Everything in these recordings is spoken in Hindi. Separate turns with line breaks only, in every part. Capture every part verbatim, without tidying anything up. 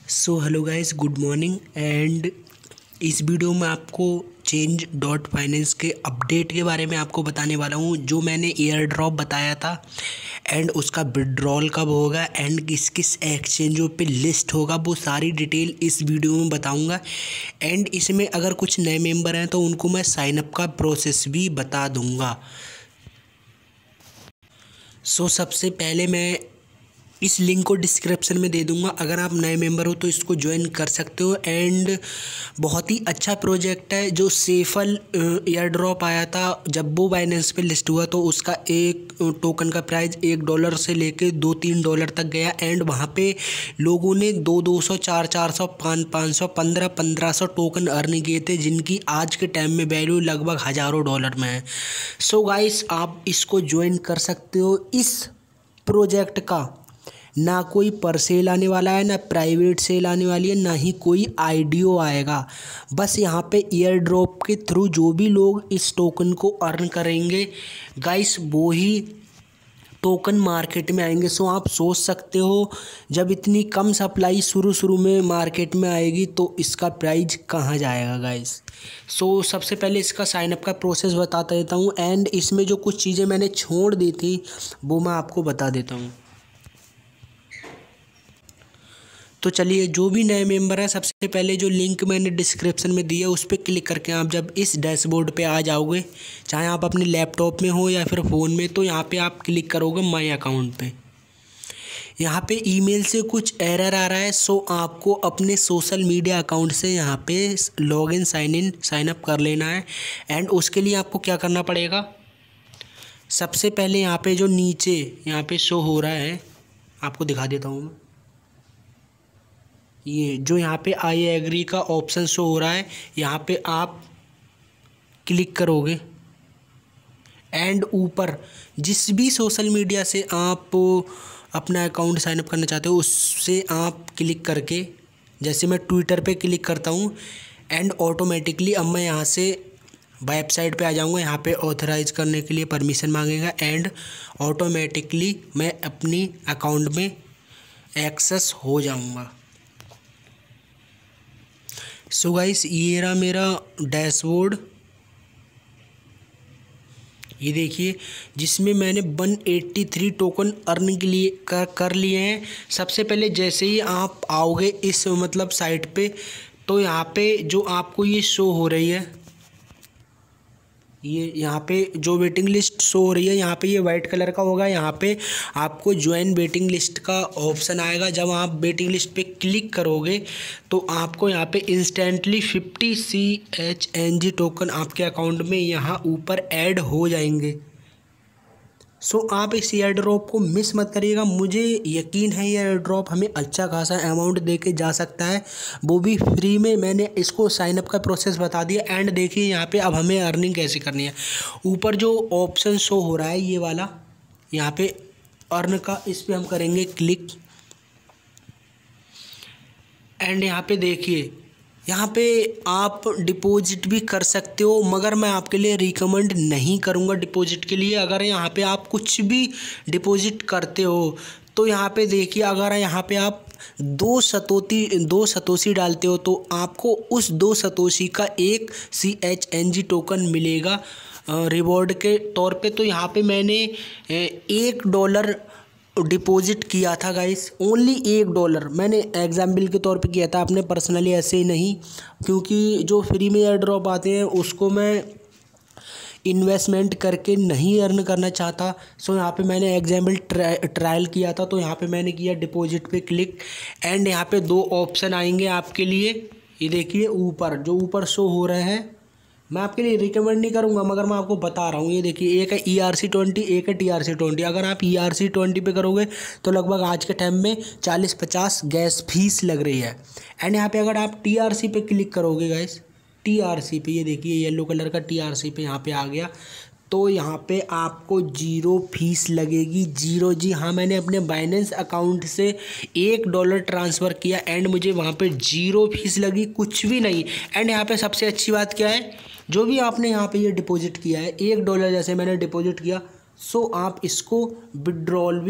So hello guys, good morning. And इस वीडियो में आपको चेंज डॉट फाइनेंस के अपडेट के बारे में आपको बताने वाला हूँ। जो मैंने एयर ड्रॉप बताया था एंड उसका विड्रॉल कब होगा एंड किस किस एक्सचेंजों पे लिस्ट होगा, वो सारी डिटेल इस वीडियो में बताऊँगा। एंड इसमें अगर कुछ नए मेंबर हैं तो उनको मैं साइनअप का प्रोसेस भी बता दूँगा। सो सबसे पहले मैं इस लिंक को डिस्क्रिप्शन में दे दूंगा। अगर आप नए मेंबर हो तो इसको ज्वाइन कर सकते हो। एंड बहुत ही अच्छा प्रोजेक्ट है। जो सेफल एयर ड्रॉप आया था, जब वो बाइनेंस पे लिस्ट हुआ तो उसका एक टोकन का प्राइस एक डॉलर से लेके दो तीन डॉलर तक गया। एंड वहाँ पे लोगों ने दो दो सौ चार चार सौ पाँच पाँच सौ पंद्रह पंद्रह सौ टोकन अर्न किए थे, जिनकी आज के टाइम में वैल्यू लगभग हज़ारों डॉलर में है। सो गाइस, आप इसको ज्वाइन कर सकते हो। इस प्रोजेक्ट का ना कोई पर सेल आने वाला है, ना प्राइवेट सेल आने वाली है, ना ही कोई आईडीओ आएगा। बस यहाँ पे एयर ड्रॉप के थ्रू जो भी लोग इस टोकन को अर्न करेंगे गाइस, वो ही टोकन मार्केट में आएंगे। सो आप सोच सकते हो, जब इतनी कम सप्लाई शुरू शुरू में मार्केट में आएगी तो इसका प्राइस कहाँ जाएगा गाइस। सो सबसे पहले इसका साइनअप का प्रोसेस बता देता हूँ। एंड इसमें जो कुछ चीज़ें मैंने छोड़ दी थी वो मैं आपको बता देता हूँ। तो चलिए, जो भी नए मेंबर हैं, सबसे पहले जो लिंक मैंने डिस्क्रिप्शन में दिया उस पर क्लिक करके आप जब इस डैशबोर्ड पे आ जाओगे, चाहे आप अपने लैपटॉप में हो या फिर फ़ोन में, तो यहाँ पे आप क्लिक करोगे माई अकाउंट पे। यहाँ पे ईमेल से कुछ एरर आ रहा है। सो आपको अपने सोशल मीडिया अकाउंट से यहाँ पे login sign in sign up कर लेना है। एंड उसके लिए आपको क्या करना पड़ेगा, सबसे पहले यहाँ पे जो नीचे यहाँ पे शो हो रहा है, आपको दिखा देता हूँ मैं। ये जो यहाँ पे आई एग्री का ऑप्शन शो हो रहा है, यहाँ पे आप क्लिक करोगे। एंड ऊपर जिस भी सोशल मीडिया से आप अपना अकाउंट साइनअप करना चाहते हो उससे आप क्लिक करके, जैसे मैं ट्विटर पे क्लिक करता हूँ, एंड ऑटोमेटिकली अब मैं यहाँ से वेबसाइट पे आ जाऊँगा। यहाँ पे ऑथराइज करने के लिए परमिशन मांगेगा एंड ऑटोमेटिकली मैं अपनी अकाउंट में एक्सेस हो जाऊँगा। सो गाइस, ये रहा मेरा डैशबोर्ड। ये देखिए, जिसमें मैंने एक सौ तिरासी टोकन अर्न के लिए कर कर लिए हैं। सबसे पहले जैसे ही आप आओगे इस मतलब साइट पे, तो यहाँ पे जो आपको ये शो हो रही है, ये यहाँ पे जो वेटिंग लिस्ट शो हो रही है, यहाँ पे ये वाइट कलर का होगा। यहाँ पे आपको ज्वाइन वेटिंग लिस्ट का ऑप्शन आएगा। जब आप वेटिंग लिस्ट पे क्लिक करोगे तो आपको यहाँ पे instantly fifty C H N G token आपके अकाउंट में यहाँ ऊपर ऐड हो जाएंगे। सो आप इस एयर ड्रॉप को मिस मत करिएगा। मुझे यकीन है ये एयर ड्रॉप हमें अच्छा खासा अमाउंट दे के जा सकता है, वो भी फ्री में। मैंने इसको साइनअप का प्रोसेस बता दिया। एंड देखिए यहाँ पे अब हमें अर्निंग कैसे करनी है। ऊपर जो ऑप्शन शो हो रहा है ये वाला, यहाँ पे अर्न का, इस पर हम करेंगे क्लिक। एंड यहाँ पे देखिए, यहाँ पे आप डिपॉजिट भी कर सकते हो, मगर मैं आपके लिए रिकमेंड नहीं करूँगा डिपॉजिट के लिए। अगर यहाँ पे आप कुछ भी डिपॉजिट करते हो तो यहाँ पे देखिए, अगर यहाँ पे आप दो सतोती दो सतोशी डालते हो तो आपको उस दो सतोशी का एक C H N G token मिलेगा रिवॉर्ड के तौर पे। तो यहाँ पे मैंने एक डॉलर डिपॉजिट किया था गाइस, ओनली एक डॉलर मैंने एग्जाम्पल के तौर पे किया था, अपने पर्सनली ऐसे ही नहीं, क्योंकि जो फ्री में एयर ड्रॉप आते हैं उसको मैं इन्वेस्टमेंट करके नहीं अर्न करना चाहता। सो यहाँ पे मैंने एग्जाम्पल ट्रायल किया था, तो यहाँ पे मैंने किया डिपॉजिट पे क्लिक। एंड यहाँ पे दो ऑप्शन आएंगे आपके लिए। ये देखिए ऊपर जो ऊपर शो हो रहे हैं, मैं आपके लिए रिकमेंड नहीं करूंगा मगर मैं आपको बता रहा हूँ। ये देखिए, एक है ई आर सी ट्वेंटी, एक है टी आर सी ट्वेंटी। अगर आप ई आर सी ट्वेंटी पे करोगे तो लगभग आज के टाइम में चालीस पचास गैस फीस लग रही है। एंड यहाँ पे अगर आप टी आर सी पे क्लिक करोगे गाइस, टी आर सी पे, ये देखिए येलो कलर का टी आर सी पे यहाँ पे आ गया, तो यहाँ पे आपको जीरो फीस लगेगी। जीरो, जी हाँ, मैंने अपने बाइनेंस अकाउंट से एक डॉलर ट्रांसफ़र किया एंड मुझे वहाँ पे जीरो फीस लगी, कुछ भी नहीं। एंड यहाँ पे सबसे अच्छी बात क्या है, जो भी आपने यहाँ पे ये डिपॉजिट किया है, एक डॉलर जैसे मैंने डिपॉजिट किया, सो आप इसको विड्रॉल भी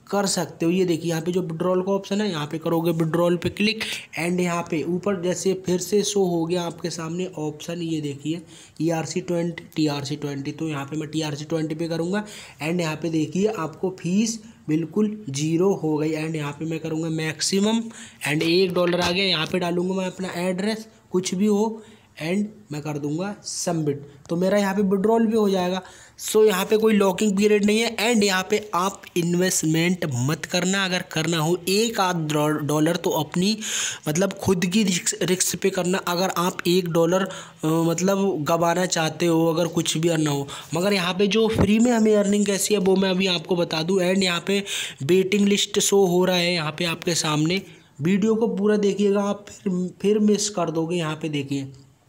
कर सकते हो। ये देखिए यहाँ पे जो विड्रॉल का ऑप्शन है, यहाँ पे करोगे विड्रॉल पे क्लिक एंड यहाँ पे ऊपर जैसे फिर से शो हो गया आपके सामने ऑप्शन, ये देखिए E R C twenty T R C twenty. तो यहाँ पे मैं टी आर सी ट्वेंटी पे करूँगा एंड यहाँ पे देखिए आपको फीस बिल्कुल जीरो हो गई एंड यहाँ पे मैं करूँगा मैक्सिमम एंड एक डॉलर आ गया। यहाँ पे डालूंगा मैं अपना एड्रेस कुछ भी हो एंड मैं कर दूंगा सबमिट, तो मेरा यहाँ पे विड्रॉल भी हो जाएगा। सो यहाँ पे कोई लॉकिंग पीरियड नहीं है एंड यहाँ पे आप इन्वेस्टमेंट मत करना, अगर करना हो एक आध डॉलर तो अपनी मतलब खुद की रिस्क पे करना। अगर आप एक डॉलर मतलब गंवाना चाहते हो, अगर कुछ भी अर्न हो, मगर यहाँ पे जो फ्री में हमें अर्निंग कैसी है वो मैं अभी आपको बता दूँ। एंड यहाँ पे वेटिंग लिस्ट शो हो रहा है यहाँ पे आपके सामने, वीडियो को पूरा देखिएगा आप फिर फिर मिस कर दोगे। यहाँ पे देखिए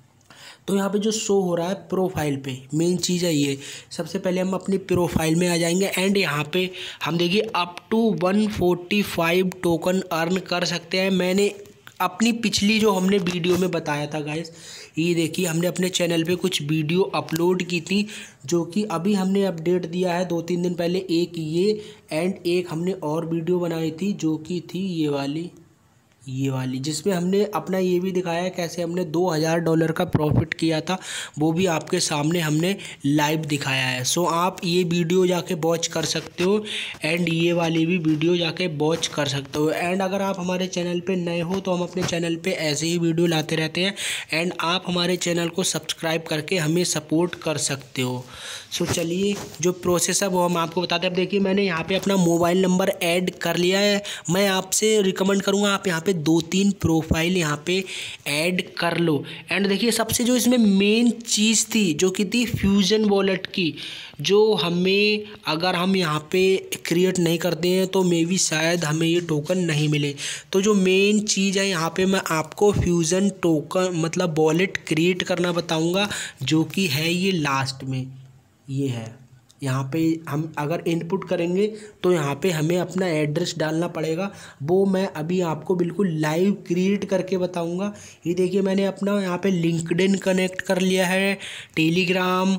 तो यहाँ पे जो शो हो रहा है प्रोफाइल पे, मेन चीज़ है ये। सबसे पहले हम अपनी प्रोफाइल में आ जाएंगे एंड यहाँ पे हम देखिए up to one forty five token earn कर सकते हैं। मैंने अपनी पिछली जो हमने वीडियो में बताया था गाइस, ये देखिए हमने अपने चैनल पे कुछ वीडियो अपलोड की थी जो कि अभी हमने अपडेट दिया है दो तीन दिन पहले, एक ये एंड एक हमने और वीडियो बनाई थी जो कि थी ये वाली ये वाली जिसमें हमने अपना ये भी दिखाया कैसे हमने दो हज़ार डॉलर का प्रॉफिट किया था, वो भी आपके सामने हमने लाइव दिखाया है। सो आप ये वीडियो जाके वॉच कर सकते हो एंड ये वाली भी वीडियो जाके वॉच कर सकते हो। एंड अगर आप हमारे चैनल पे नए हो तो हम अपने चैनल पे ऐसे ही वीडियो लाते रहते हैं एंड आप हमारे चैनल को सब्सक्राइब करके हमें सपोर्ट कर सकते हो। सो चलिए जो प्रोसेस है वो हम आपको बताते हैं। अब देखिए मैंने यहाँ पे अपना मोबाइल नंबर ऐड कर लिया है। मैं आपसे रिकमेंड करूँगा आप यहाँ पे दो तीन प्रोफाइल यहाँ पे ऐड कर लो। एंड देखिए सबसे जो इसमें मेन चीज़ थी जो कि थी फ्यूजन वॉलेट की, जो हमें अगर हम यहाँ पे क्रिएट नहीं करते हैं तो मे बी शायद हमें ये टोकन नहीं मिले। तो जो मेन चीज़ है यहाँ पे मैं आपको फ्यूजन टोकन मतलब वॉलेट क्रिएट करना बताऊँगा, जो कि है ये लास्ट में ये है। यहाँ पे हम अगर इनपुट करेंगे तो यहाँ पे हमें अपना एड्रेस डालना पड़ेगा, वो मैं अभी आपको बिल्कुल लाइव क्रिएट करके बताऊँगा। ये देखिए मैंने अपना यहाँ पे लिंक्डइन कनेक्ट कर लिया है, टेलीग्राम,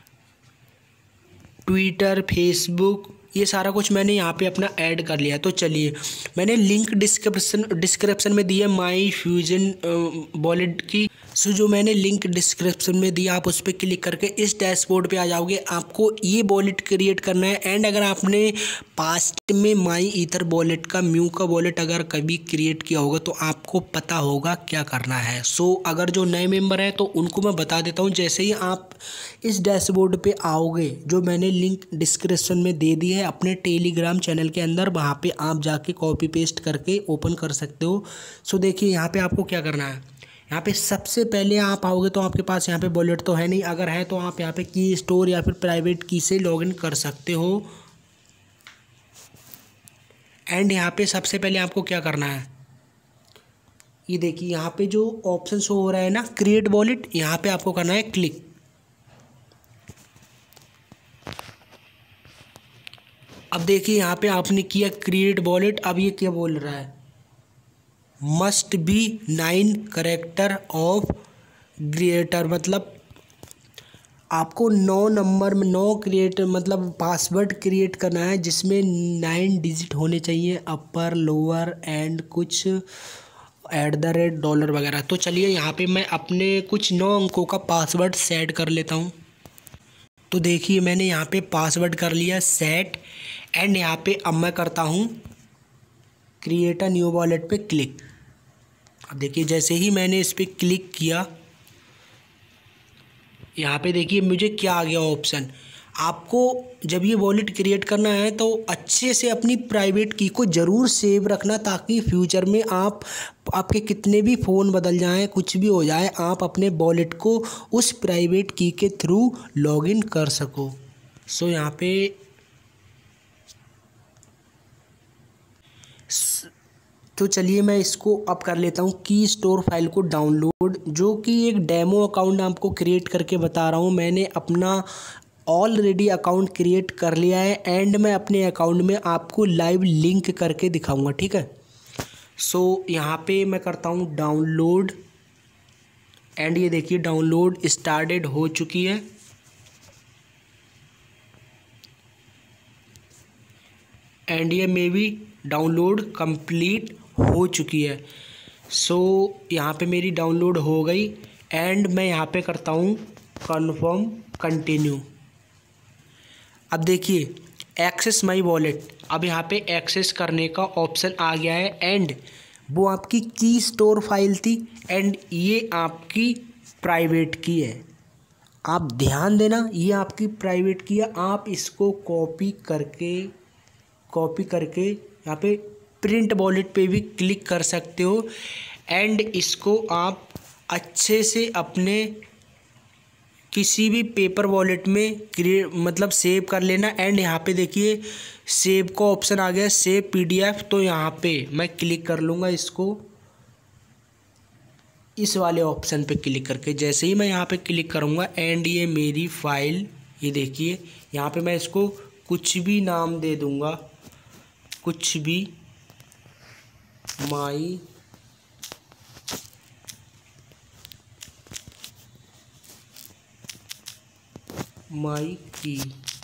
ट्विटर, फेसबुक, ये सारा कुछ मैंने यहाँ पे अपना ऐड कर लिया। तो चलिए मैंने लिंक डिस्क्रिप्शन डिस्क्रिप्शन में दी है माई फ्यूजन वॉलेट की। सो जो मैंने लिंक डिस्क्रिप्शन में दिया आप उस पर क्लिक करके इस डैशबोर्ड पे आ जाओगे। आपको ये वॉलेट क्रिएट करना है एंड अगर आपने पास्ट में माई ईथर वॉलेट का म्यू का वॉलेट अगर कभी क्रिएट किया होगा तो आपको पता होगा क्या करना है। सो अगर जो नए मेंबर हैं तो उनको मैं बता देता हूँ। जैसे ही आप इस डैशबोर्ड पे आओगे, जो मैंने लिंक डिस्क्रिप्शन में दे दी है अपने टेलीग्राम चैनल के अंदर, वहाँ पे आप जाके कॉपी पेस्ट करके ओपन कर सकते हो। सो देखिए यहाँ पे आपको क्या करना है। यहाँ पे सबसे पहले आप आओगे तो आपके पास यहाँ पे वॉलेट तो है नहीं, अगर है तो आप यहाँ पे की स्टोर या फिर प्राइवेट की से लॉगिन कर सकते हो। एंड यहाँ पे सबसे पहले आपको क्या करना है, ये देखिए यहाँ पे जो ऑप्शन शो हो रहा है ना क्रिएट वॉलेट, यहाँ पे आपको करना है क्लिक। अब देखिए यहाँ पे आपने किया क्रिएट वॉलेट। अब ये क्या बोल रहा है, must be nine character of creator, मतलब आपको नौ नंबर में नौ क्रिएट मतलब पासवर्ड क्रिएट करना है जिसमें नाइन डिजिट होने चाहिए, अपर लोअर एंड कुछ एट द रेट डॉलर वगैरह। तो चलिए यहाँ पे मैं अपने कुछ नौ अंकों का पासवर्ड सेट कर लेता हूँ। तो देखिए मैंने यहाँ पे पासवर्ड कर लिया सेट एंड यहाँ पे अब मैं करता हूँ क्रिएट अ न्यू वॉलेट पे क्लिक। अब देखिए जैसे ही मैंने इस पर क्लिक किया, यहाँ पे देखिए मुझे क्या आ गया ऑप्शन। आपको जब ये वॉलेट क्रिएट करना है तो अच्छे से अपनी प्राइवेट की को ज़रूर सेव रखना, ताकि फ्यूचर में आप आपके कितने भी फ़ोन बदल जाएं, कुछ भी हो जाए, आप अपने वॉलेट को उस प्राइवेट की के थ्रू लॉगिन कर सको। सो यहाँ पे तो चलिए मैं इसको अब कर लेता हूँ की स्टोर फाइल को डाउनलोड, जो कि एक डेमो अकाउंट आपको क्रिएट करके बता रहा हूँ। मैंने अपना ऑलरेडी अकाउंट क्रिएट कर लिया है एंड मैं अपने अकाउंट में आपको लाइव लिंक करके दिखाऊंगा, ठीक है। सो यहाँ पे मैं करता हूँ डाउनलोड एंड ये देखिए डाउनलोड स्टार्टेड हो चुकी है। एंड ये मे बी डाउनलोड कंप्लीट हो चुकी है। सो so, यहाँ पे मेरी डाउनलोड हो गई एंड मैं यहाँ पे करता हूँ कन्फर्म कंटिन्यू। अब देखिए एक्सेस माई वॉलेट, अब यहाँ पे एक्सेस करने का ऑप्शन आ गया है एंड वो आपकी की स्टोर फाइल थी एंड ये आपकी प्राइवेट की है। आप ध्यान देना, ये आपकी प्राइवेट की है। आप इसको कॉपी करके कॉपी करके यहाँ पे प्रिंट वॉलेट पे भी क्लिक कर सकते हो एंड इसको आप अच्छे से अपने किसी भी पेपर वॉलेट में क्रिएट मतलब सेव कर लेना। एंड यहाँ पे देखिए सेव का ऑप्शन आ गया, सेव पीडीएफ। तो यहाँ पे मैं क्लिक कर लूँगा इसको, इस वाले ऑप्शन पे क्लिक करके। जैसे ही मैं यहाँ पे क्लिक करूँगा एंड ये मेरी फाइल, ये देखिए यहाँ पे मैं इसको कुछ भी नाम दे दूँगा, कुछ भी, माई माई की,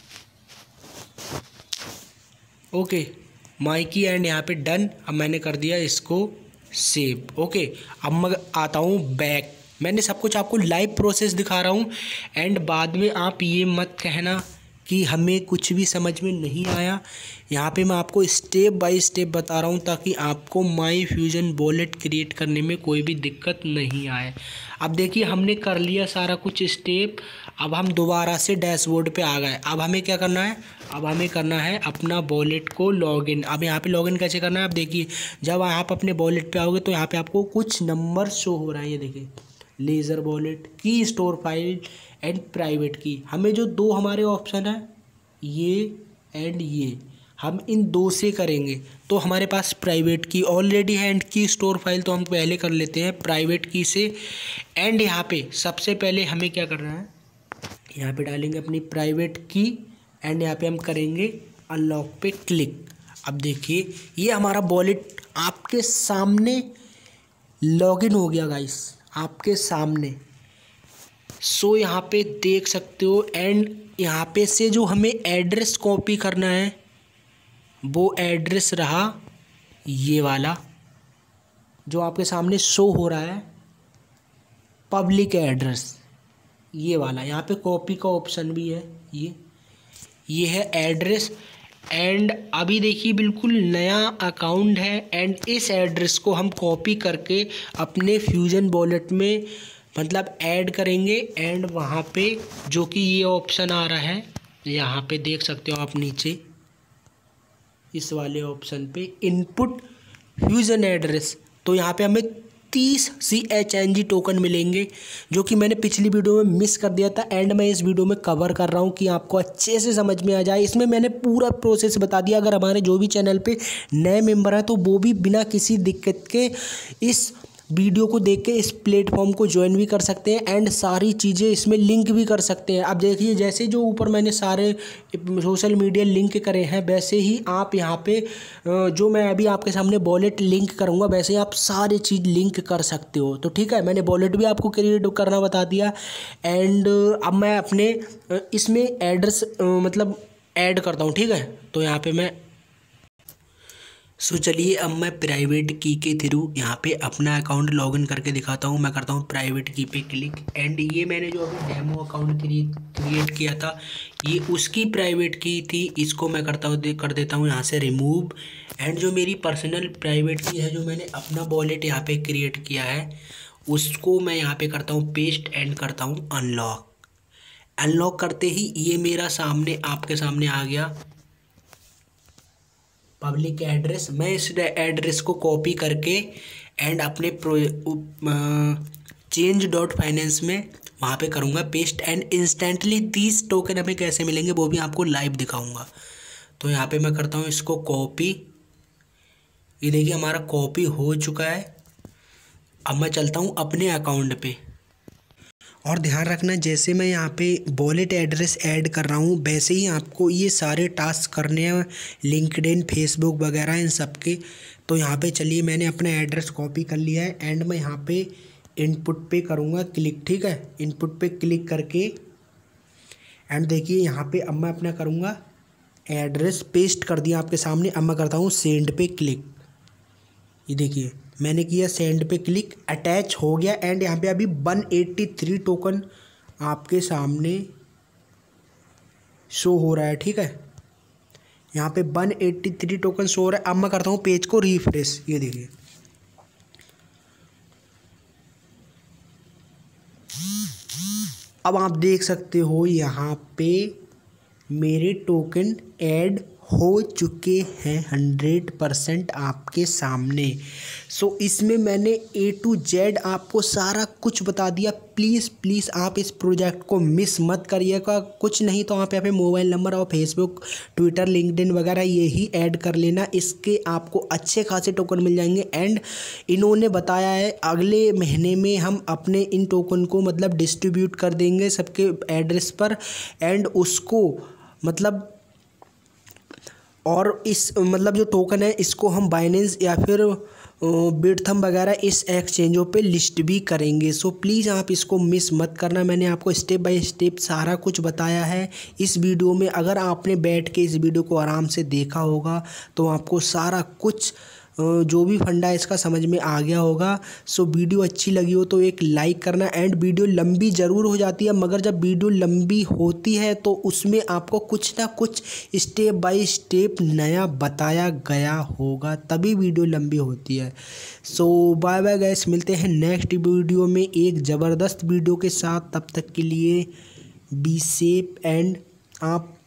ओके माई की एंड यहाँ पे डन। अब मैंने कर दिया इसको सेव। ओके अब मैं आता हूँ बैक। मैंने सब कुछ आपको लाइव प्रोसेस दिखा रहा हूँ एंड बाद में आप ये मत कहना कि हमें कुछ भी समझ में नहीं आया। यहाँ पे मैं आपको स्टेप बाय स्टेप बता रहा हूँ ताकि आपको माई फ्यूजन वॉलेट क्रिएट करने में कोई भी दिक्कत नहीं आए। अब देखिए हमने कर लिया सारा कुछ स्टेप। अब हम दोबारा से डैशबोर्ड पे आ गए। अब हमें क्या करना है, अब हमें करना है अपना वॉलेट को लॉगिन। अब यहाँ पे लॉगिन कैसे करना है, अब देखिए जब आप अपने वॉलेट पे आओगे तो यहाँ पे आपको कुछ नंबर शो हो रहा है। ये देखिए ledger wallet, key store file and private key. हमें जो दो हमारे ऑप्शन है ये एंड ये, हम इन दो से करेंगे तो हमारे पास प्राइवेट की ऑलरेडी है एंड की स्टोर फाइल तो हम पहले कर लेते हैं प्राइवेट की से। एंड यहाँ पे सबसे पहले हमें क्या करना है, यहाँ पे डालेंगे अपनी प्राइवेट की एंड यहाँ पे हम करेंगे अनलॉक पे क्लिक। अब देखिए ये हमारा वॉलेट आपके सामने लॉगिन हो गया गाइस, आपके सामने। सो यहाँ पे देख सकते हो एंड यहाँ पे से जो हमें एड्रेस कॉपी करना है वो एड्रेस रहा ये वाला जो आपके सामने शो हो रहा है, पब्लिक एड्रेस ये वाला। यहाँ पे कॉपी का ऑप्शन भी है, ये ये है एड्रेस। एंड अभी देखिए बिल्कुल नया अकाउंट है एंड इस एड्रेस को हम कॉपी करके अपने फ्यूजन वॉलेट में मतलब ऐड करेंगे। एंड वहाँ पे जो कि ये ऑप्शन आ रहा है, यहाँ पे देख सकते हो आप नीचे इस वाले ऑप्शन पे इनपुट फ्यूजन एड्रेस। तो यहाँ पे हमें तीस C H N G token मिलेंगे जो कि मैंने पिछली वीडियो में मिस कर दिया था एंड मैं इस वीडियो में कवर कर रहा हूँ कि आपको अच्छे से समझ में आ जाए। इसमें मैंने पूरा प्रोसेस बता दिया। अगर हमारे जो भी चैनल पे नए मेंबर हैं तो वो भी बिना किसी दिक्कत के इस वीडियो को देख के इस प्लेटफॉर्म को ज्वाइन भी कर सकते हैं एंड सारी चीज़ें इसमें लिंक भी कर सकते हैं। अब देखिए जैसे जो ऊपर मैंने सारे सोशल मीडिया लिंक करे हैं वैसे ही आप यहाँ पे जो मैं अभी आपके सामने वॉलेट लिंक करूँगा वैसे ही आप सारी चीज़ लिंक कर सकते हो। तो ठीक है, मैंने वॉलेट भी आपको क्रिएट करना बता दिया एंड अब मैं अपने इसमें एड्रेस मतलब ऐड करता हूँ। ठीक है, तो यहाँ पे मैं सो so, चलिए अब मैं प्राइवेट की के थ्रू यहाँ पे अपना अकाउंट लॉगिन करके दिखाता हूँ। मैं करता हूँ प्राइवेट की पे क्लिक एंड ये मैंने जो अभी डेमो अकाउंट क्रिएट किया था ये उसकी प्राइवेट की थी। इसको मैं करता हूँ दे, कर देता हूँ यहाँ से रिमूव। एंड जो मेरी पर्सनल प्राइवेट की है जो मैंने अपना वॉलेट यहाँ पे क्रिएट किया है उसको मैं यहाँ पे करता हूँ पेस्ट एंड करता हूँ अनलॉक। अनलॉक करते ही ये मेरा सामने आपके सामने आ गया पब्लिक एड्रेस। मैं इस एड्रेस को कॉपी करके एंड अपने प्रो चेंज डॉट फाइनेंस में वहाँ पे करूँगा पेस्ट एंड इंस्टेंटली तीस टोकन हमें कैसे मिलेंगे वो भी आपको लाइव दिखाऊंगा। तो यहाँ पे मैं करता हूँ इसको कॉपी। ये देखिए हमारा कॉपी हो चुका है। अब मैं चलता हूँ अपने अकाउंट पे और ध्यान रखना जैसे मैं यहाँ पे वॉलेट एड्रेस ऐड कर रहा हूँ वैसे ही आपको ये सारे टास्क करने हैं, लिंक्डइन, फेसबुक वगैरह इन सब के। तो यहाँ पे चलिए मैंने अपना एड्रेस कॉपी कर लिया है एंड मैं यहाँ पे इनपुट पे करूँगा क्लिक। ठीक है, इनपुट पे क्लिक करके एंड देखिए यहाँ पे अब मैं अपना करूँगा एड्रेस पेस्ट कर दिया आपके सामने। अब मैं करता हूँ सेंड पे क्लिक। ये देखिए मैंने किया सेंड पे क्लिक, अटैच हो गया एंड यहाँ पे अभी वन एट्टी थ्री टोकन आपके सामने शो हो रहा है। ठीक है, यहाँ पे one eighty three token show हो रहा है। अब मैं करता हूँ पेज को रिफ्रेश। ये देखिए अब आप देख सकते हो यहाँ पे मेरे टोकन ऐड हो चुके हैं हंड्रेड परसेंट आपके सामने। सो so, इसमें मैंने ए टू जेड आपको सारा कुछ बता दिया। प्लीज़ प्लीज़ आप इस प्रोजेक्ट को मिस मत करिएगा। कुछ नहीं तो आप यहाँ पे मोबाइल नंबर और फेसबुक, ट्विटर, लिंक्डइन वगैरह यही ऐड कर लेना। इसके आपको अच्छे खासे टोकन मिल जाएंगे। एंड इन्होंने बताया है अगले महीने में हम अपने इन टोकन को मतलब डिस्ट्रीब्यूट कर देंगे सबके एड्रेस पर। एंड उसको मतलब और इस मतलब जो टोकन है इसको हम बाइनेंस या फिर बिटथम वगैरह इस एक्सचेंजों पे लिस्ट भी करेंगे। सो प्लीज़ आप इसको मिस मत करना। मैंने आपको स्टेप बाय स्टेप सारा कुछ बताया है इस वीडियो में। अगर आपने बैठ के इस वीडियो को आराम से देखा होगा तो आपको सारा कुछ जो भी फंडा है इसका समझ में आ गया होगा। सो वीडियो अच्छी लगी हो तो एक लाइक करना। एंड वीडियो लंबी ज़रूर हो जाती है, मगर जब वीडियो लंबी होती है तो उसमें आपको कुछ ना कुछ स्टेप बाय स्टेप नया बताया गया होगा, तभी वीडियो लंबी होती है। सो बाय बाय गाइस, मिलते हैं नेक्स्ट वीडियो में एक ज़बरदस्त वीडियो के साथ। तब तक के लिए बी सेफ एंड आप